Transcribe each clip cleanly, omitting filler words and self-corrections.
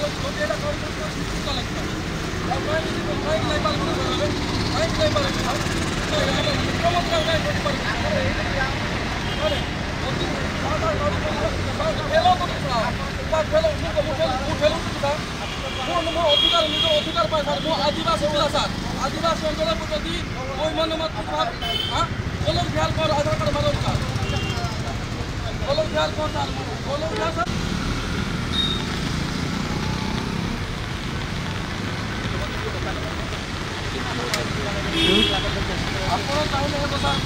आदिवासी sir आदिवासी अंचल को जदि कोई मन मत गोलक ध्यान कर आधार कार्ड मारो सर गोलक ध्यान कर सर गोलक ध्यान सर ଆପଣ ଚାହିଁଲେ ହେବ ସାର୍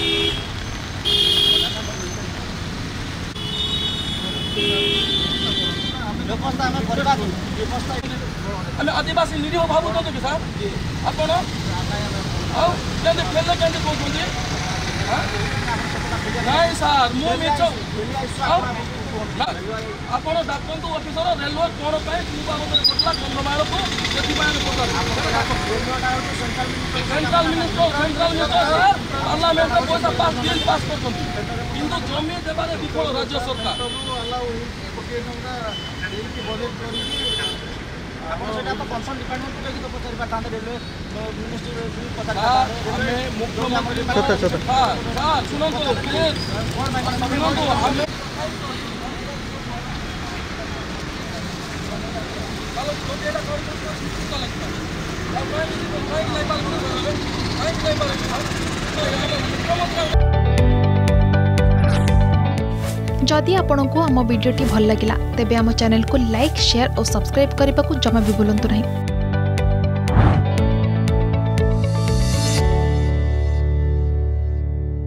ବ୍ୟବସ୍ଥା ଆମେ କରିବା ବ୍ୟବସ୍ଥା ଆମେ ଆଦିବାସୀ ନିରୀହ ଭାବୁଛନ୍ତି କି ସାର୍ ଆପଣ ଆଉ କେମିତି ଖେଳିଲେ କେମିତି କହୁଛନ୍ତି ନାଇଁ ସାର୍ ମୁଁ ମିଛ ଆପଣ ଡାକନ୍ତୁ ଅଫିସର ରେଲୱେ କ'ଣ ପାଇଁ କି ବାବଦରେ ପଡ଼ିଲା କନ୍ଧମାଳକୁ ସେଥିପାଇଁ ଆମେ ସେଣ୍ଟ୍ରାଲ ମିନିଷ୍ଟର ସାର୍ ପାର୍ଲାମେଣ୍ଟରେ ପଇସା ବିଲ୍ ପାସ୍ କରୁଛନ୍ତି କିନ୍ତୁ ଜମି ଦେବାରେ ବିଫଳ ରାଜ୍ୟ ସରକାର जदि आपंक आम भिडी भल लगा तेब आम चैनल को लाइक शेयर और सब्सक्राइब करने को जमा भी भूलु नहीं।